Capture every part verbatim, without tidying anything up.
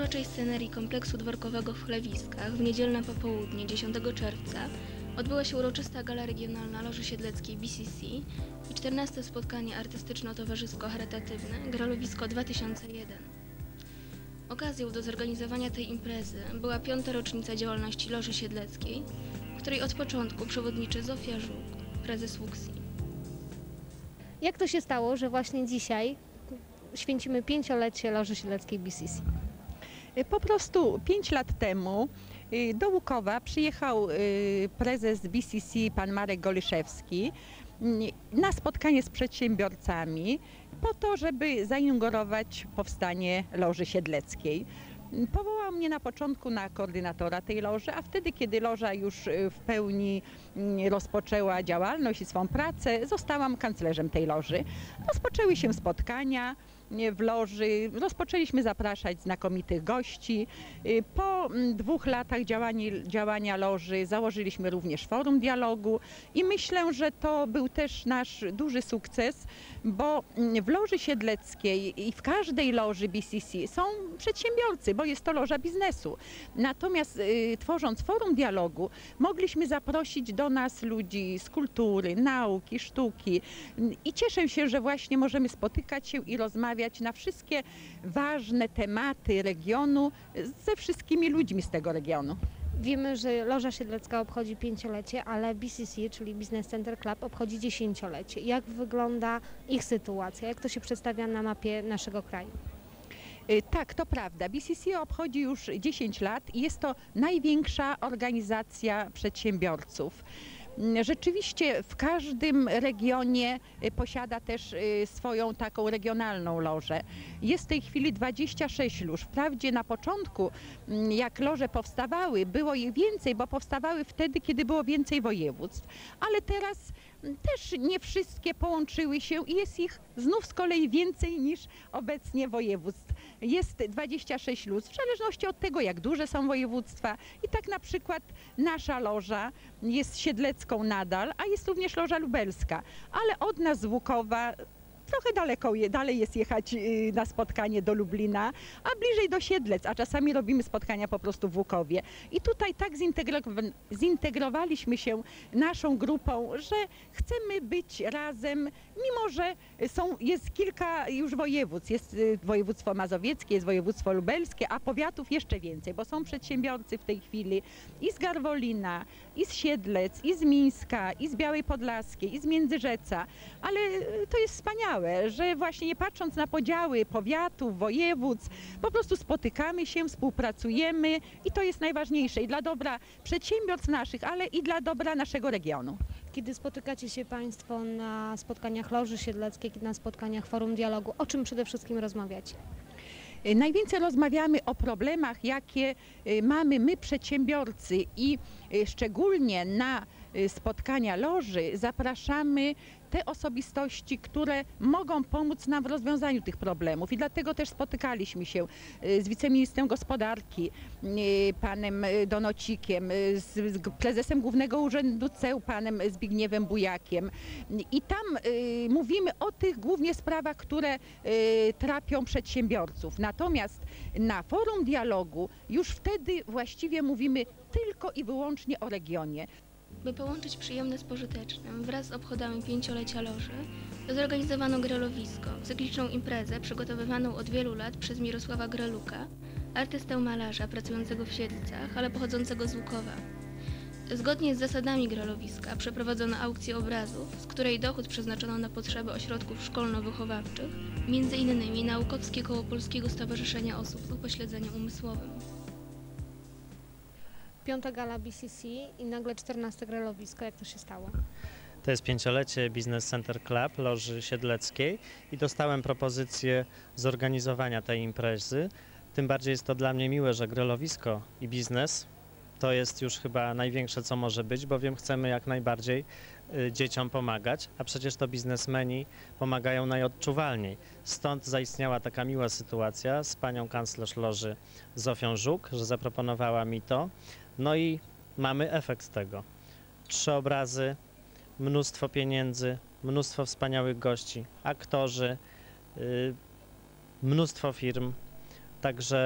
uroczej scenerii kompleksu dworkowego w Chlewiskach w niedzielne popołudnie dziesiątego czerwca odbyła się uroczysta gala regionalna Loży Siedleckiej B C C i czternaste spotkanie artystyczno-towarzysko-charytatywne Gralowisko dwa tysiące jeden. Okazją do zorganizowania tej imprezy była piąta rocznica działalności Loży Siedleckiej, której od początku przewodniczy Zofia Żuk, prezes Wuxi. Jak to się stało, że właśnie dzisiaj święcimy pięciolecie Loży Siedleckiej B C C? Po prostu pięć lat temu do Łukowa przyjechał prezes B C C, pan Marek Golyszewski, na spotkanie z przedsiębiorcami po to, żeby zainaugurować powstanie Loży Siedleckiej. Powołał mnie na początku na koordynatora tej loży, a wtedy, kiedy loża już w pełni rozpoczęła działalność i swą pracę, zostałam kanclerzem tej loży. Rozpoczęły się spotkania w loży, rozpoczęliśmy zapraszać znakomitych gości. Po dwóch latach działania, działania loży założyliśmy również forum dialogu i myślę, że to był też nasz duży sukces, bo w Loży Siedleckiej i w każdej loży B C C są przedsiębiorcy, bo jest to loża biznesu. Natomiast y, tworząc forum dialogu, mogliśmy zaprosić do nas ludzi z kultury, nauki, sztuki i cieszę się, że właśnie możemy spotykać się i rozmawiać na wszystkie ważne tematy regionu ze wszystkimi ludźmi z tego regionu. Wiemy, że Loża Siedlecka obchodzi pięciolecie, ale B C C, czyli Business Center Club, obchodzi dziesięciolecie. Jak wygląda ich sytuacja? Jak to się przedstawia na mapie naszego kraju? Tak, to prawda. B C C obchodzi już dziesięć lat i jest to największa organizacja przedsiębiorców. Rzeczywiście w każdym regionie posiada też swoją taką regionalną lożę. Jest w tej chwili dwadzieścia sześć lóż. Wprawdzie na początku, jak loże powstawały, było ich więcej, bo powstawały wtedy, kiedy było więcej województw, ale teraz też nie wszystkie połączyły się i jest ich znów z kolei więcej niż obecnie województw. Jest dwadzieścia sześć lóż, w zależności od tego, jak duże są województwa. I tak na przykład nasza loża jest siedlecką nadal, a jest również loża lubelska, ale od nas z Łukowa trochę daleko, dalej jest jechać na spotkanie do Lublina, a bliżej do Siedlec, a czasami robimy spotkania po prostu w Łukowie. I tutaj tak zintegrowaliśmy się naszą grupą, że chcemy być razem, mimo że są, jest kilka już województw. Jest województwo mazowieckie, jest województwo lubelskie, a powiatów jeszcze więcej, bo są przedsiębiorcy w tej chwili i z Garwolina, i z Siedlec, i z Mińska, i z Białej Podlaskiej, i z Międzyrzeca, ale to jest wspaniałe, że właśnie nie patrząc na podziały powiatów, województw, po prostu spotykamy się, współpracujemy i to jest najważniejsze i dla dobra przedsiębiorstw naszych, ale i dla dobra naszego regionu. Kiedy spotykacie się Państwo na spotkaniach Loży Siedleckiej, na spotkaniach Forum Dialogu, o czym przede wszystkim rozmawiacie? Najwięcej rozmawiamy o problemach, jakie mamy my przedsiębiorcy i szczególnie na spotkania loży zapraszamy te osobistości, które mogą pomóc nam w rozwiązaniu tych problemów i dlatego też spotykaliśmy się z wiceministrem gospodarki, panem Donocikiem, z prezesem Głównego Urzędu C E U, panem Zbigniewem Bujakiem i tam mówimy o tych głównie sprawach, które trapią przedsiębiorców. Natomiast na forum dialogu już wtedy właściwie mówimy tylko i wyłącznie o regionie. By połączyć przyjemne z pożytecznym, wraz z obchodami pięciolecia Loży, zorganizowano Gralowisko, cykliczną imprezę przygotowywaną od wielu lat przez Mirosława Graluka, artystę malarza pracującego w Siedlcach, ale pochodzącego z Łukowa. Zgodnie z zasadami Gralowiska przeprowadzono aukcję obrazów, z której dochód przeznaczono na potrzeby ośrodków szkolno-wychowawczych, między innymi na Łukowskie Koło Polskiego Stowarzyszenia Osób z Upośledzeniem Umysłowym. Piąta gala B C C i nagle czternaste Gralowisko. Jak to się stało? To jest pięciolecie Business Center Club Loży Siedleckiej i dostałem propozycję zorganizowania tej imprezy. Tym bardziej jest to dla mnie miłe, że Gralowisko i biznes to jest już chyba największe, co może być, bowiem chcemy jak najbardziej y, dzieciom pomagać, a przecież to biznesmeni pomagają najodczuwalniej. Stąd zaistniała taka miła sytuacja z panią kanclerz loży Zofią Żuk, że zaproponowała mi to. No i mamy efekt tego. Trzy obrazy, mnóstwo pieniędzy, mnóstwo wspaniałych gości, aktorzy, yy, mnóstwo firm. Także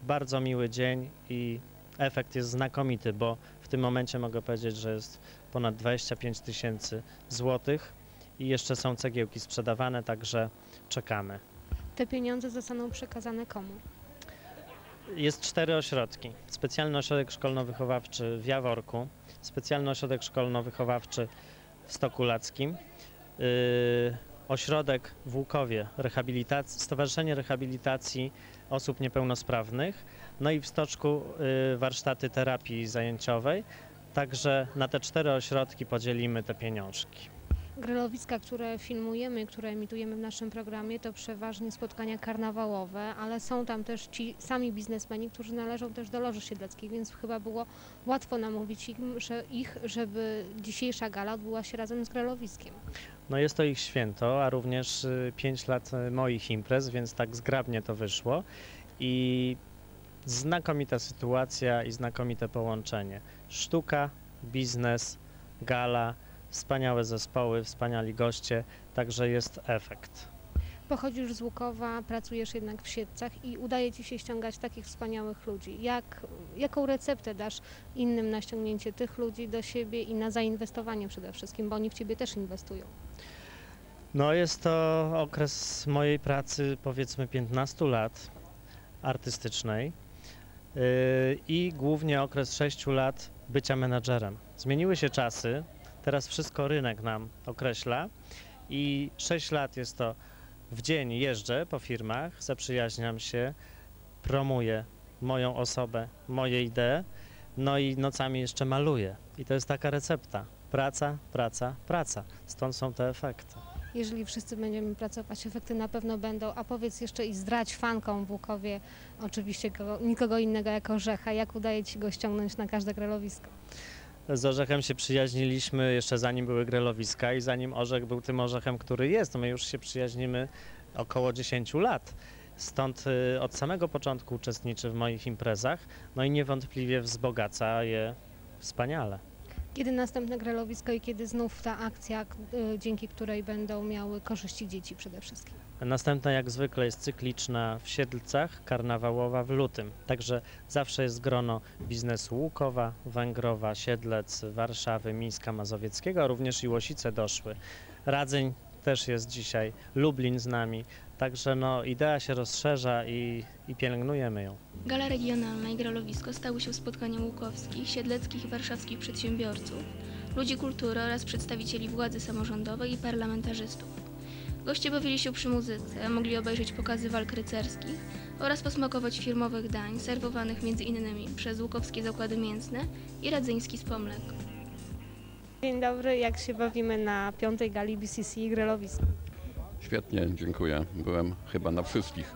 bardzo miły dzień i efekt jest znakomity, bo w tym momencie mogę powiedzieć, że jest ponad dwadzieścia pięć tysięcy złotych i jeszcze są cegiełki sprzedawane, także czekamy. Te pieniądze zostaną przekazane komu? Jest cztery ośrodki. Specjalny ośrodek szkolno-wychowawczy w Jaworku, specjalny ośrodek szkolno-wychowawczy w Stoku Lackim, yy, ośrodek w Łukowie, rehabilitacji, Stowarzyszenie Rehabilitacji Osób Niepełnosprawnych, no i w Stoczku yy, warsztaty terapii zajęciowej. Także na te cztery ośrodki podzielimy te pieniążki. Grylowiska, które filmujemy, które emitujemy w naszym programie, to przeważnie spotkania karnawałowe, ale są tam też ci sami biznesmeni, którzy należą też do Loży Siedleckiej, więc chyba było łatwo namówić ich, że, ich, żeby dzisiejsza gala odbyła się razem z Grylowiskiem. No jest to ich święto, a również pięć lat moich imprez, więc tak zgrabnie to wyszło i znakomita sytuacja i znakomite połączenie. Sztuka, biznes, gala, wspaniałe zespoły, wspaniali goście, także jest efekt. Pochodzisz z Łukowa, pracujesz jednak w Siedlcach i udaje Ci się ściągać takich wspaniałych ludzi. Jak, jaką receptę dasz innym na ściągnięcie tych ludzi do siebie i na zainwestowanie przede wszystkim, bo oni w Ciebie też inwestują? No jest to okres mojej pracy, powiedzmy piętnastu lat artystycznej yy, i głównie okres sześciu lat bycia menadżerem. Zmieniły się czasy. Teraz wszystko rynek nam określa i sześć lat jest to w dzień jeżdżę po firmach, zaprzyjaźniam się, promuję moją osobę, moje idee, no i nocami jeszcze maluję. I to jest taka recepta. Praca, praca, praca. Stąd są te efekty. Jeżeli wszyscy będziemy pracować, efekty na pewno będą. A powiedz jeszcze i zdradź fankom w Łukowie, oczywiście kogo, nikogo innego jak Orzecha, jak udaje Ci go ściągnąć na każde grylowisko? Z Orzechem się przyjaźniliśmy jeszcze zanim były grylowiska i zanim Orzech był tym Orzechem, który jest. My już się przyjaźnimy około dziesięciu lat. Stąd y, od samego początku uczestniczy w moich imprezach, no i niewątpliwie wzbogaca je wspaniale. Kiedy następne grylowisko i kiedy znów ta akcja, y, dzięki której będą miały korzyści dzieci przede wszystkim? Następna jak zwykle jest cykliczna w Siedlcach, karnawałowa w lutym. Także zawsze jest grono biznesu Łukowa, Węgrowa, Siedlec, Warszawy, Mińska Mazowieckiego, a również i Łosice doszły. Radzeń też jest dzisiaj, Lublin z nami. Także no, idea się rozszerza i, i pielęgnujemy ją. Gala regionalna i grylowisko stały się spotkaniem łukowskich, siedleckich i warszawskich przedsiębiorców, ludzi kultury oraz przedstawicieli władzy samorządowej i parlamentarzystów. Goście bawili się przy muzyce, mogli obejrzeć pokazy walk rycerskich oraz posmakować firmowych dań serwowanych między innymi przez łukowskie zakłady mięsne i radzyński Spomlek. Dzień dobry, jak się bawimy na piątej gali B C C i grylowisko? Świetnie, dziękuję. Byłem chyba na wszystkich.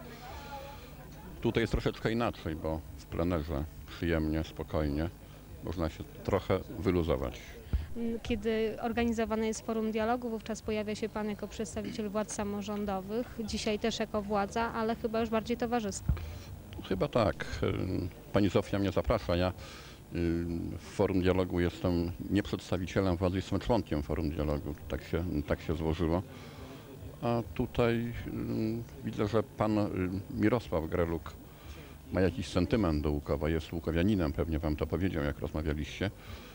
Tutaj jest troszeczkę inaczej, bo w plenerze przyjemnie, spokojnie. Można się trochę wyluzować. Kiedy organizowane jest forum dialogu, wówczas pojawia się Pan jako przedstawiciel władz samorządowych, dzisiaj też jako władza, ale chyba już bardziej towarzysko. Chyba tak. Pani Zofia mnie zaprasza. Ja w forum dialogu jestem nie przedstawicielem władzy, jestem członkiem forum dialogu. Tak się, tak się złożyło. A tutaj widzę, że pan Mirosław Greluk ma jakiś sentyment do Łukowa, jest łukowianinem, pewnie wam to powiedział, jak rozmawialiście.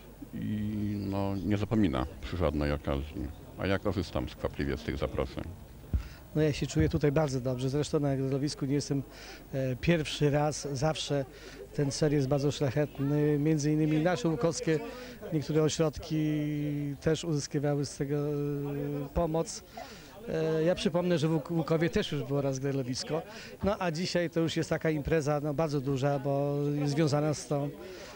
I no, nie zapomina przy żadnej okazji, a ja korzystam skwapliwie z tych zaproszeń. No ja się czuję tutaj bardzo dobrze, zresztą na grylowisku nie jestem e, pierwszy raz, zawsze ten cel jest bardzo szlachetny, między innymi nasze łukowskie, niektóre ośrodki też uzyskiwały z tego e, pomoc. E, ja przypomnę, że w Łukowie też już było raz grylowisko, no a dzisiaj to już jest taka impreza no, bardzo duża, bo jest związana z tą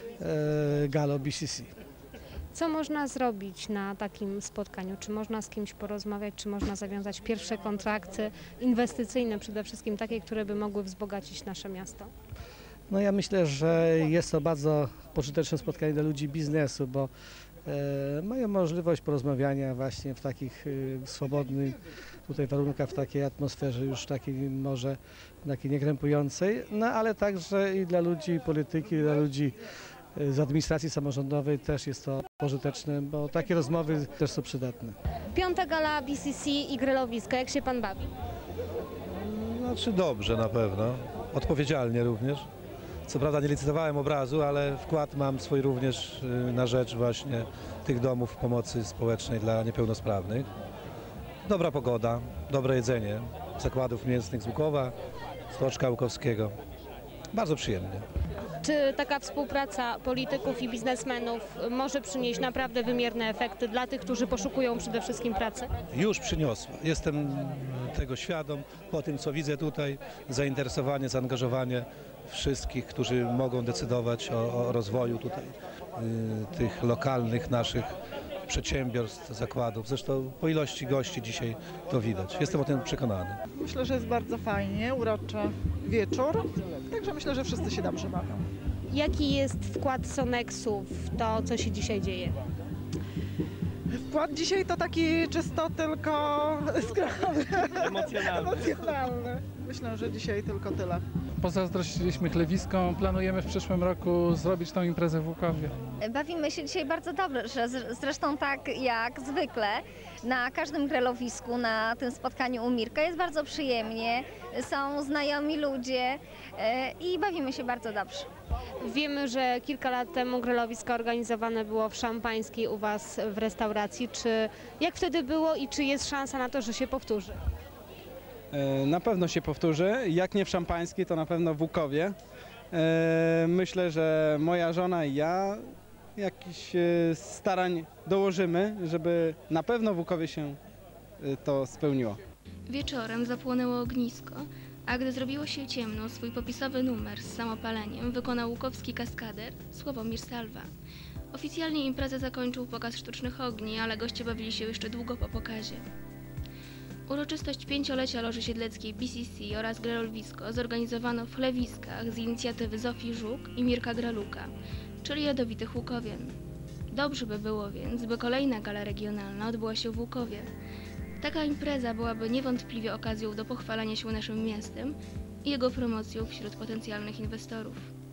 e, galą B C C. Co można zrobić na takim spotkaniu? Czy można z kimś porozmawiać, czy można zawiązać pierwsze kontrakty inwestycyjne, przede wszystkim takie, które by mogły wzbogacić nasze miasto? No ja myślę, że jest to bardzo pożyteczne spotkanie dla ludzi biznesu, bo e, mają możliwość porozmawiania właśnie w takich e, swobodnych tutaj warunkach, w takiej atmosferze już takiej może takiej niekrępującej, no ale także i dla ludzi polityki, dla ludzi z administracji samorządowej też jest to pożyteczne, bo takie rozmowy też są przydatne. Piąta gala B C C i grylowisko, jak się Pan bawi? Znaczy dobrze na pewno, odpowiedzialnie również. Co prawda nie licytowałem obrazu, ale wkład mam swój również y, na rzecz właśnie tych domów pomocy społecznej dla niepełnosprawnych. Dobra pogoda, dobre jedzenie, zakładów mięsnych z Łukowa, Stoczka Łukowskiego. Bardzo przyjemnie. Czy taka współpraca polityków i biznesmenów może przynieść naprawdę wymierne efekty dla tych, którzy poszukują przede wszystkim pracy? Już przyniosła. Jestem tego świadom po tym, co widzę tutaj. Zainteresowanie, zaangażowanie wszystkich, którzy mogą decydować o, o rozwoju tutaj y, tych lokalnych naszych przedsiębiorstw, zakładów. Zresztą po ilości gości dzisiaj to widać. Jestem o tym przekonany. Myślę, że jest bardzo fajnie, uroczy wieczór, także myślę, że wszyscy się dobrze bawią. Jaki jest wkład Sonexu w to, co się dzisiaj dzieje? Wkład dzisiaj to taki czysto tylko skromny, Emocjonalny. emocjonalny. Myślę, że dzisiaj tylko tyle. Pozazdrościliśmy chlewiskom, planujemy w przyszłym roku zrobić tą imprezę w Łukowie. Bawimy się dzisiaj bardzo dobrze, zresztą tak jak zwykle. Na każdym grelowisku, na tym spotkaniu u Mirka jest bardzo przyjemnie, są znajomi ludzie e, i bawimy się bardzo dobrze. Wiemy, że kilka lat temu grillowisko organizowane było w Szampańskiej u Was w restauracji. Czy jak wtedy było i czy jest szansa na to, że się powtórzy? Na pewno się powtórzy, jak nie w Szampańskiej, to na pewno w Łukowie. Myślę, że moja żona i ja jakichś starań dołożymy, żeby na pewno w Łukowie się to spełniło. Wieczorem zapłonęło ognisko, a gdy zrobiło się ciemno, swój popisowy numer z samopaleniem wykonał łukowski kaskader Sławomir Salwa. Oficjalnie imprezę zakończył pokaz sztucznych ogni, ale goście bawili się jeszcze długo po pokazie. Uroczystość pięciolecia Loży Siedleckiej B C C oraz Grelowisko zorganizowano w Chlewiskach z inicjatywy Zofii Żuk i Mirka Graluka, czyli jadowitych Łukowian. Dobrze by było więc, by kolejna gala regionalna odbyła się w Łukowie. Taka impreza byłaby niewątpliwie okazją do pochwalania się naszym miastem i jego promocją wśród potencjalnych inwestorów.